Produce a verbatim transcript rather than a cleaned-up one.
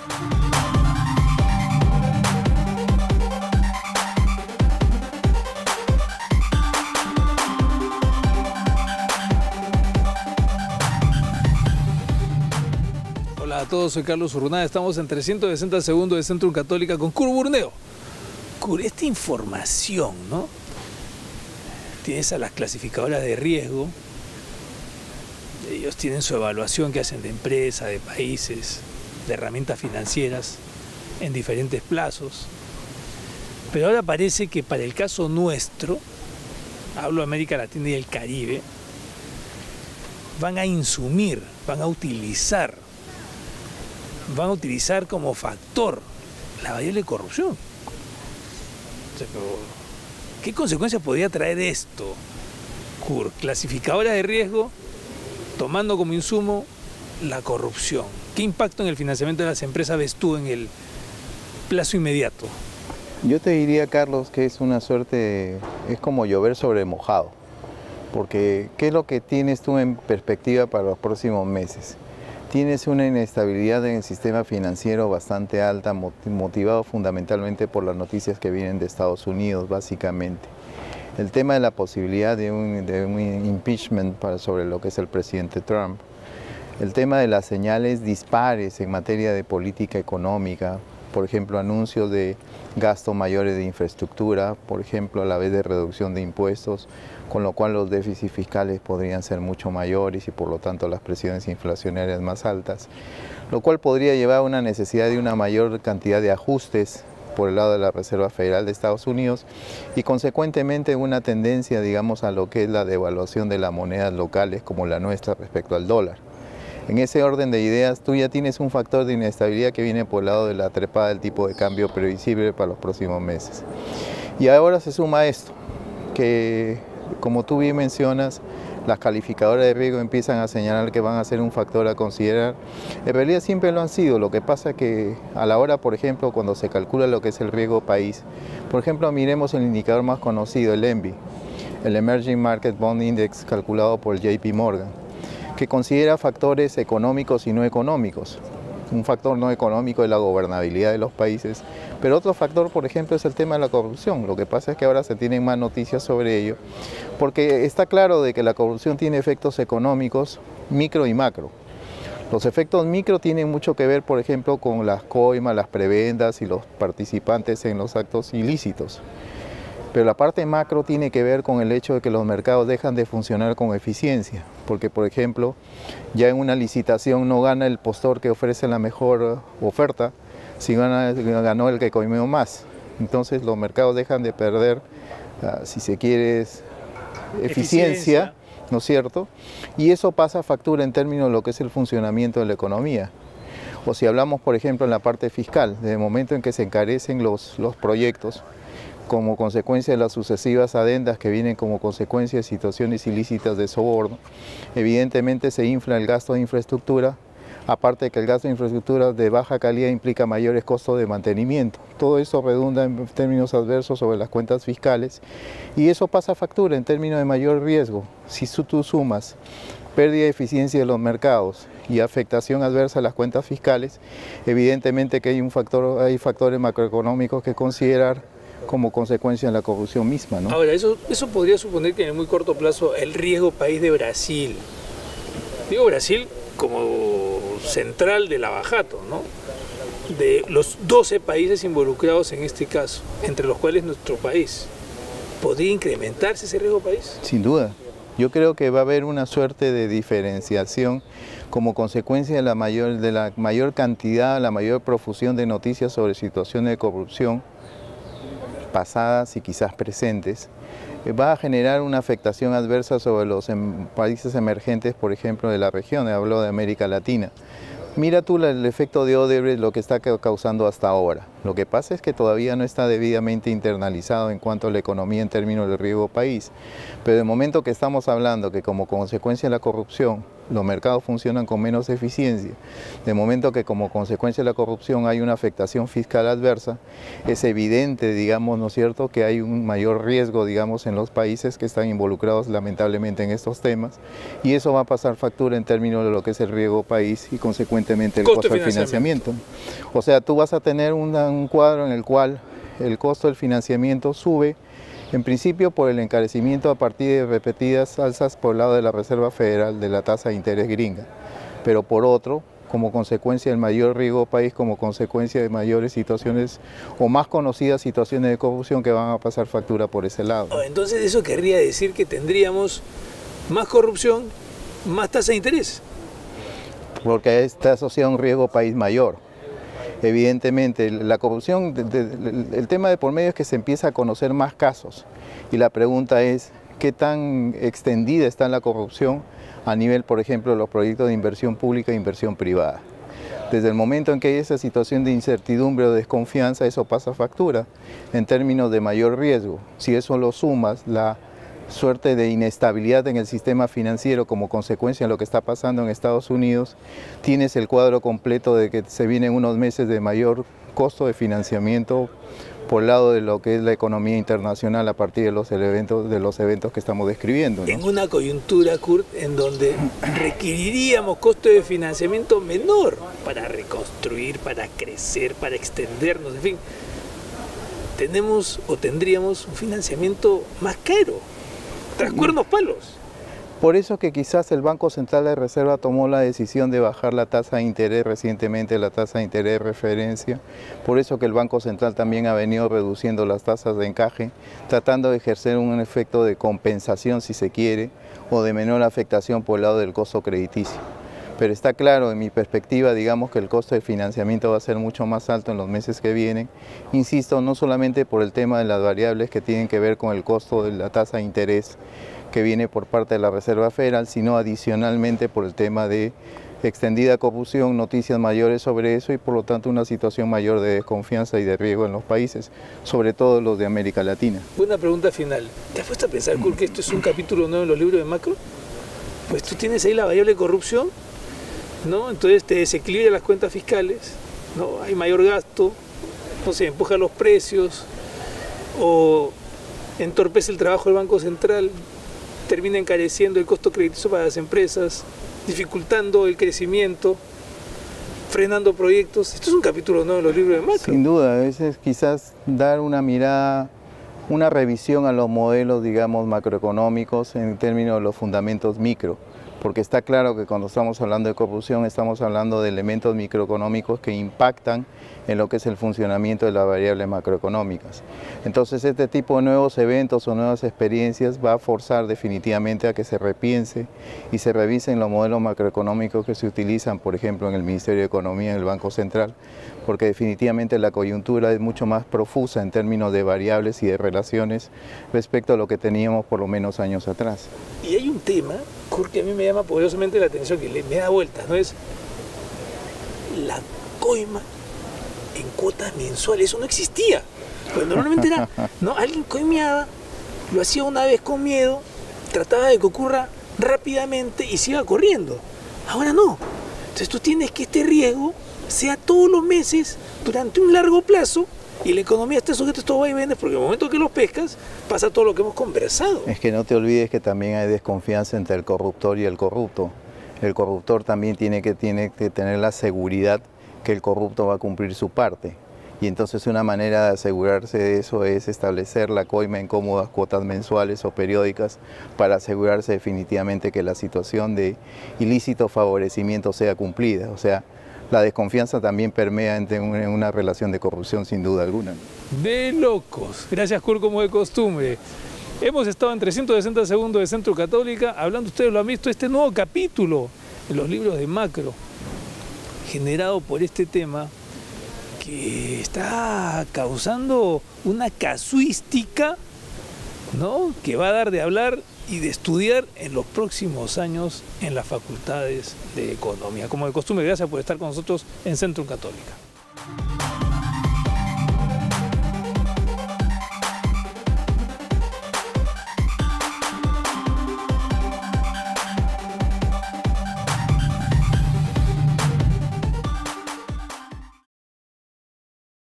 Hola a todos, soy Carlos Urrunaga, estamos en trescientos sesenta segundos de Centrum Católica con Kurt Burneo. Kurt, esta información, ¿no? Tienes a las clasificadoras de riesgo, ellos tienen su evaluación que hacen de empresas, de países, de herramientas financieras en diferentes plazos. Pero ahora parece que para el caso nuestro, hablo de América Latina y el Caribe, van a insumir, van a utilizar van a utilizar como factor la variable corrupción. O sea, pero, ¿qué consecuencias podría traer esto, Kurt? Clasificadora de riesgo, tomando como insumo la corrupción. ¿Qué impacto en el financiamiento de las empresas ves tú en el plazo inmediato? Yo te diría, Carlos, que es una suerte, es como llover sobre mojado. Porque, ¿qué es lo que tienes tú en perspectiva para los próximos meses? Tienes una inestabilidad en el sistema financiero bastante alta, motivado fundamentalmente por las noticias que vienen de Estados Unidos, básicamente. El tema de la posibilidad de un, de un impeachment para, sobre lo que es el presidente Trump. El tema de las señales dispares en materia de política económica, por ejemplo, anuncios de gastos mayores de infraestructura, por ejemplo, a la vez de reducción de impuestos, con lo cual los déficits fiscales podrían ser mucho mayores y por lo tanto las presiones inflacionarias más altas, lo cual podría llevar a una necesidad de una mayor cantidad de ajustes por el lado de la Reserva Federal de Estados Unidos y consecuentemente una tendencia, digamos, a lo que es la devaluación de las monedas locales como la nuestra respecto al dólar. En ese orden de ideas, tú ya tienes un factor de inestabilidad que viene por el lado de la trepada del tipo de cambio previsible para los próximos meses. Y ahora se suma esto, que como tú bien mencionas, las calificadoras de riesgo empiezan a señalar que van a ser un factor a considerar. En realidad siempre lo han sido, lo que pasa que a la hora, por ejemplo, cuando se calcula lo que es el riesgo país, por ejemplo, miremos el indicador más conocido, el E M B I, el Emerging Market Bond Index, calculado por J P Morgan, que considera factores económicos y no económicos. Un factor no económico es la gobernabilidad de los países, pero otro factor, por ejemplo, es el tema de la corrupción. Lo que pasa es que ahora se tienen más noticias sobre ello, porque está claro de que la corrupción tiene efectos económicos micro y macro. Los efectos micro tienen mucho que ver, por ejemplo, con las coimas, las prebendas y los participantes en los actos ilícitos. Pero la parte macro tiene que ver con el hecho de que los mercados dejan de funcionar con eficiencia, porque por ejemplo, ya en una licitación no gana el postor que ofrece la mejor oferta, sino ganó el que comió más. Entonces los mercados dejan de perder, uh, si se quiere, eficiencia, eficiencia, ¿no es cierto? Y eso pasa factura en términos de lo que es el funcionamiento de la economía. O si hablamos, por ejemplo, en la parte fiscal, desde el momento en que se encarecen los, los proyectos, como consecuencia de las sucesivas adendas que vienen como consecuencia de situaciones ilícitas de soborno, evidentemente se infla el gasto de infraestructura, aparte de que el gasto de infraestructura de baja calidad implica mayores costos de mantenimiento. Todo eso redunda en términos adversos sobre las cuentas fiscales y eso pasa factura en términos de mayor riesgo. Si tú sumas pérdida de eficiencia de los mercados y afectación adversa a las cuentas fiscales, evidentemente que hay, un factor, hay factores macroeconómicos que considerar como consecuencia de la corrupción misma, ¿no? Ahora, eso, eso podría suponer que en el muy corto plazo el riesgo país de Brasil, digo Brasil como central de Lavajato, ¿no? De los doce países involucrados en este caso, entre los cuales nuestro país, ¿podría incrementarse ese riesgo país? Sin duda. Yo creo que va a haber una suerte de diferenciación como consecuencia de la mayor, de la mayor cantidad, la mayor profusión de noticias sobre situaciones de corrupción pasadas y quizás presentes, va a generar una afectación adversa sobre los em, países emergentes, por ejemplo, de la región, hablo de América Latina. Mira tú el efecto de Odebrecht, lo que está causando hasta ahora. Lo que pasa es que todavía no está debidamente internalizado en cuanto a la economía en términos de riesgo país. Pero de momento que estamos hablando que como consecuencia de la corrupción los mercados funcionan con menos eficiencia, de momento que como consecuencia de la corrupción hay una afectación fiscal adversa, es evidente, digamos, ¿no es cierto?, que hay un mayor riesgo, digamos, en los países que están involucrados lamentablemente en estos temas, y eso va a pasar factura en términos de lo que es el riesgo país y consecuentemente el costo, costo del financiamiento. financiamiento. O sea, tú vas a tener una, un cuadro en el cual el costo del financiamiento sube, en principio por el encarecimiento a partir de repetidas alzas por el lado de la Reserva Federal de la tasa de interés gringa, pero por otro, como consecuencia del mayor riesgo país, como consecuencia de mayores situaciones o más conocidas situaciones de corrupción que van a pasar factura por ese lado. Entonces eso querría decir que tendríamos más corrupción, más tasa de interés. Porque está asociado a un riesgo país mayor. Evidentemente, la corrupción, de, de, el tema de por medio es que se empieza a conocer más casos y la pregunta es qué tan extendida está la corrupción a nivel, por ejemplo, de los proyectos de inversión pública e inversión privada. Desde el momento en que hay esa situación de incertidumbre o desconfianza, eso pasa factura en términos de mayor riesgo. Si eso lo sumas, la suerte de inestabilidad en el sistema financiero como consecuencia de lo que está pasando en Estados Unidos, tienes el cuadro completo de que se vienen unos meses de mayor costo de financiamiento por el lado de lo que es la economía internacional a partir de los eventos, de los eventos que estamos describiendo, ¿no? En una coyuntura, Kurt, en donde requeriríamos costo de financiamiento menor para reconstruir, para crecer, para extendernos, en fin, tenemos o tendríamos un financiamiento más caro. Tras cuernos palos. Por eso que quizás el Banco Central de Reserva tomó la decisión de bajar la tasa de interés recientemente, la tasa de interés de referencia. Por eso que el Banco Central también ha venido reduciendo las tasas de encaje, tratando de ejercer un efecto de compensación, si se quiere, o de menor afectación por el lado del costo crediticio. Pero está claro, en mi perspectiva, digamos que el costo de financiamiento va a ser mucho más alto en los meses que vienen. Insisto, no solamente por el tema de las variables que tienen que ver con el costo de la tasa de interés que viene por parte de la Reserva Federal, sino adicionalmente por el tema de extendida corrupción, noticias mayores sobre eso y por lo tanto una situación mayor de desconfianza y de riesgo en los países, sobre todo los de América Latina. Buena pregunta final. ¿Te has puesto a pensar, Kurt, que esto es un capítulo nuevo en los libros de macro? Pues tú tienes ahí la variable corrupción, ¿no? Entonces te desequilibra las cuentas fiscales, ¿no? Hay mayor gasto, no sé, empuja los precios o entorpece el trabajo del Banco Central, termina encareciendo el costo crediticio para las empresas, dificultando el crecimiento, frenando proyectos. Esto es un capítulo nuevo en los libros de macro. Sin duda, a veces quizás dar una mirada, una revisión a los modelos, digamos, macroeconómicos en términos de los fundamentos micro. Porque está claro que cuando estamos hablando de corrupción estamos hablando de elementos microeconómicos que impactan en lo que es el funcionamiento de las variables macroeconómicas. Entonces este tipo de nuevos eventos o nuevas experiencias va a forzar definitivamente a que se repiense y se revisen los modelos macroeconómicos que se utilizan, por ejemplo, en el Ministerio de Economía, en el Banco Central, porque definitivamente la coyuntura es mucho más profusa en términos de variables y de relaciones respecto a lo que teníamos por lo menos años atrás. Y hay un tema, Kurt, que a mí me llama poderosamente la atención, que le, me da vueltas, ¿no? Es la coima en cuotas mensuales. Eso no existía. Pues normalmente era, ¿no? Alguien coimeaba, lo hacía una vez con miedo, trataba de que ocurra rápidamente y se iba corriendo. Ahora no. Entonces tú tienes que este riesgo sea todos los meses, durante un largo plazo, y la economía está sujeta a estos vaivenes porque en el momento que los pescas pasa todo lo que hemos conversado. Es que no te olvides que también hay desconfianza entre el corruptor y el corrupto. El corruptor también tiene que, tiene que tener la seguridad que el corrupto va a cumplir su parte. Y entonces una manera de asegurarse de eso es establecer la coima en cómodas cuotas mensuales o periódicas para asegurarse definitivamente que la situación de ilícito favorecimiento sea cumplida. O sea, la desconfianza también permea en una relación de corrupción sin duda alguna. De locos. Gracias, Kurt, como de costumbre. Hemos estado en trescientos sesenta segundos de Centro Católica, hablando, ustedes lo han visto, este nuevo capítulo en los libros de macro, generado por este tema que está causando una casuística, ¿no?, que va a dar de hablar y de estudiar en los próximos años en las facultades de Economía. Como de costumbre, gracias por estar con nosotros en Centro Católica.